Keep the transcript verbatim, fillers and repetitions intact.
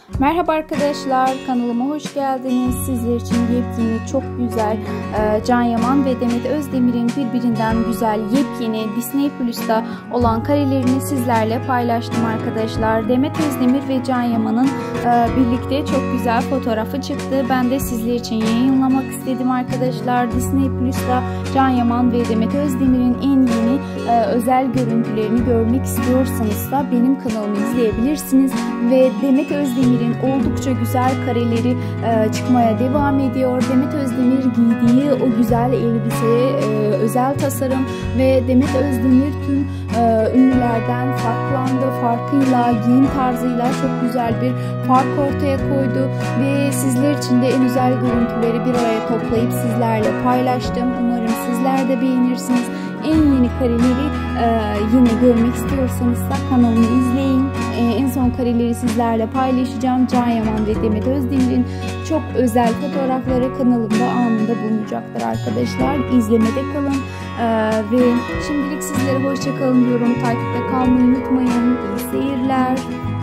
Merhaba arkadaşlar, kanalıma hoş geldiniz. Sizler için yepyeni, çok güzel e, Can Yaman ve Demet Özdemir'in birbirinden güzel yepyeni Disney Plus'ta olan karelerini sizlerle paylaştım arkadaşlar. Demet Özdemir ve Can Yaman'ın e, birlikte çok güzel fotoğrafı çıktı. Ben de sizler için yayınlamak istedim arkadaşlar. Disney Plus'ta Can Yaman ve Demet Özdemir'in en yeni e, özel görüntülerini görmek istiyorsanız da benim kanalımı izleyebilirsiniz. Ve Demet Özdemir'in oldukça güzel kareleri e, çıkmaya devam ediyor. Demet Özdemir giydiği o güzel elbise, e, özel tasarım ve Demet Özdemir tüm e, ünlülerden farklandı. Farkıyla, giyim tarzıyla çok güzel bir fark ortaya koydu ve sizler için de en özel görüntüleri bir araya toplayıp sizlerle paylaştım. Umarım sizler de beğenirsiniz. En yeni kareleri e, yine görmek istiyorsanız da kanalımı izleyin. E, en son kareleri sizlerle paylaşacağım. Can Yaman ve Demet Özdemir'in çok özel fotoğrafları kanalımda anında bulunacaktır arkadaşlar. İzlemede kalın. E, ve şimdilik sizlere hoşça kalın diyorum. Takipte kalmayı unutmayın. İyi seyirler.